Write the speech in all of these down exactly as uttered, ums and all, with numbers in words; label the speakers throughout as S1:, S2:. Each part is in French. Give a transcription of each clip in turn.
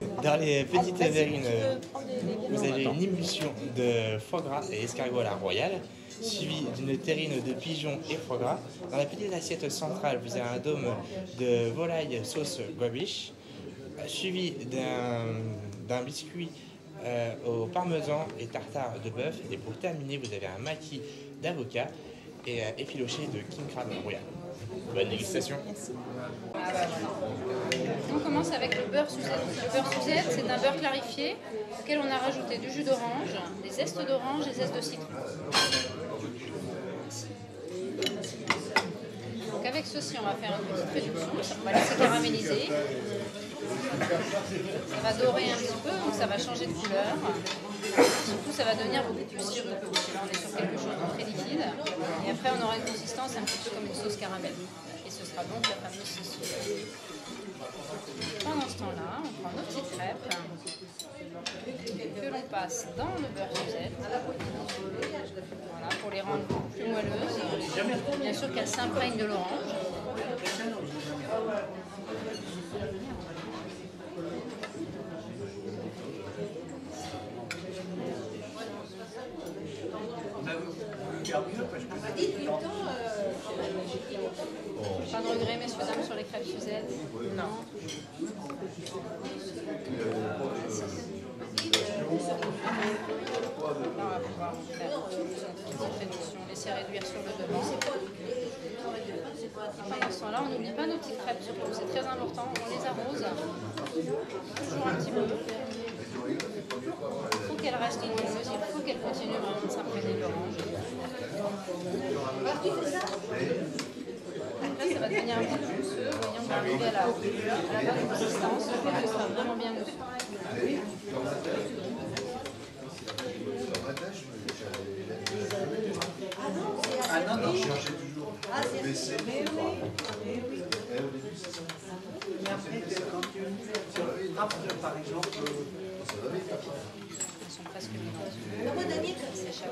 S1: Dans les petites verrines, vous avez une émulsion de foie gras et escargot à la royale, suivie d'une terrine de pigeon et foie gras. Dans la petite assiette centrale, vous avez un dôme de volaille sauce gobiche, suivi d'un d'un biscuit euh, au parmesan et tartare de bœuf. Et pour terminer, vous avez un maquis d'avocat et euh, effiloché de king crab royal. Bonne dégustation.
S2: On commence avec le beurre Suzette. Le beurre Suzette, c'est un beurre clarifié auquel on a rajouté du jus d'orange, des zestes d'orange et des zestes de citron. Donc avec ceci, on va faire une petite réduction. On va laisser caraméliser. Ça va dorer un petit peu, donc ça va changer de couleur. Surtout, ça va devenir beaucoup plus sirupeux. Là, on est sur quelque chose de très liquide. Et après, on aura une consistance un petit peu comme une sauce caramel. Et ce sera donc la fameuse sauce. Pendant ce temps-là, on prend nos petites crêpes que l'on passe dans le beurre Suzette. Voilà, pour les rendre beaucoup plus moelleuses. Bien sûr qu'elles s'imprègnent de l'orange. Pas de regret, messieurs, dames, sur les crêpes Suzette? Non. Là, on va pouvoir faire une petite réduction, laisser réduire sur le devant. Pendant ce temps-là, on n'oublie pas nos petites crêpes, surtout, c'est très important. On les arrose toujours un petit peu. Il faut qu'elles restent moelleuses, il faut qu'elles continuent vraiment de s'imprégner de l'orange. Après, ça va devenir un peu plus mousseux. Voyons, on va arriver à la, à la bonne consistance. Ce sera vraiment bien mousseux.
S3: Ah non, non, je cherchais toujours. Ah, c'est baissé. Mais oui. Mais oui. Mais après, quand tu frappes, par exemple,
S2: elles sont presque vivantes. C'est chaud.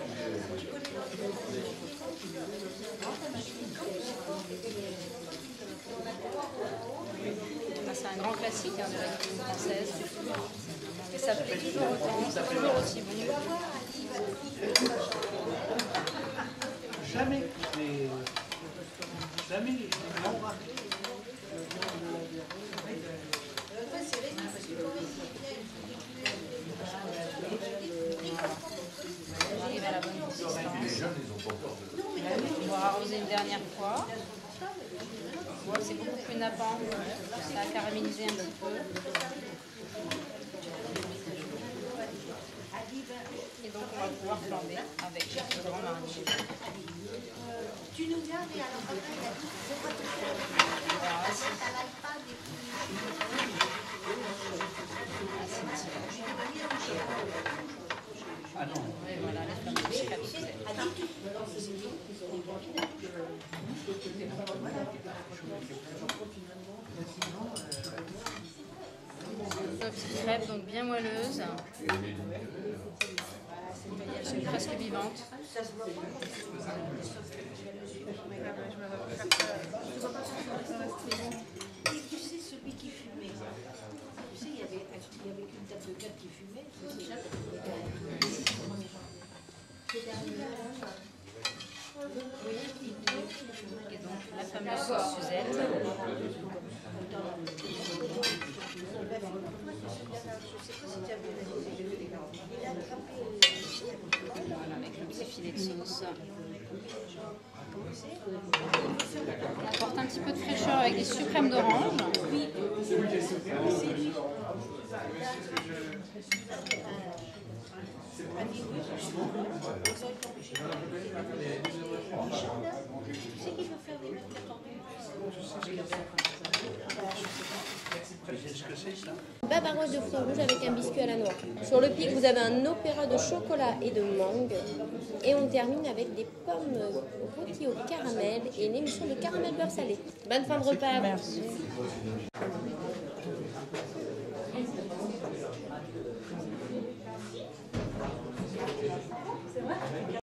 S2: C'est un grand classique hein, de la cuisine française. Et ça plaît toujours autant, c'est toujours aussi bon.
S3: Jamais les... Jamais les...
S2: On arrive à la bonne consistance. On va arroser une dernière fois. On voit que c'est beaucoup plus nappant. Ça a caramélisé un petit peu. Et donc on va pouvoir flamber avec le grand marinier.
S4: Tu nous gardes et alors après, il a dit, faut pas te faire. T'avales pas des
S3: Ah non.
S2: Et voilà, les fameuses crêpes Suzette. Nos petites crêpes, donc bien moelleuses. Elles sont presque vivantes.
S4: Et tu sais, celui qui fumait, tu sais, il y avait, il y avait qu'une table de gars qui fumait, c'est déjà
S2: Et donc la fameuse sauce Suzette. Voilà, avec le petit filet de sauce. On apporte un petit peu de fraîcheur avec des suprêmes d'orange.
S5: Bavaroise de fruits rouges avec un biscuit à la noix. Sur le pic, vous avez un opéra de chocolat et de mangue. Et on termine avec des pommes rôties au caramel et une émission de caramel beurre salé. Bonne fin de repas. Merci.